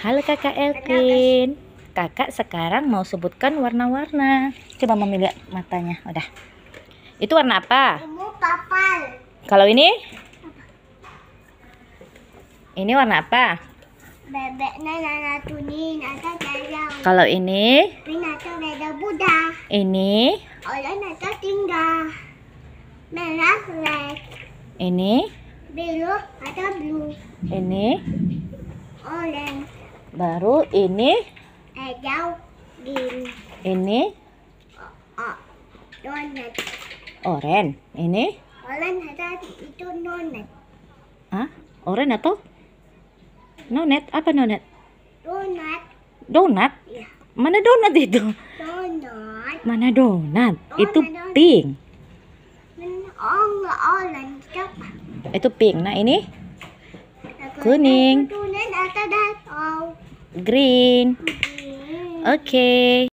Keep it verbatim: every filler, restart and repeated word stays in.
Halo Kakak Elvin. Kakak sekarang mau sebutkan warna-warna. Coba Mami lihat matanya. Udah. Itu warna apa? Ini papal. Kalau ini? Ini warna apa? Bebeknya nana tunin ada jaya. Kalau ini? Binatang ada Buddha. Ini? Orang ada tinggal. Merah red. Ini? Biru ada blue. Ini? Orange. Baru ini? Hijau green. Ini? Oh, donut. Oren. Ini? Orang ada itu donut. Hah? Oren atau? Nonet? Apa nonet? Donut. Donat? Ya. Mana donat itu? Donut. Mana donat? Donat, Itu donut. pink. Oh, orange apa? Itu pink. Nah ini? Kuning. Donut ada datang. Green. Green. Oke.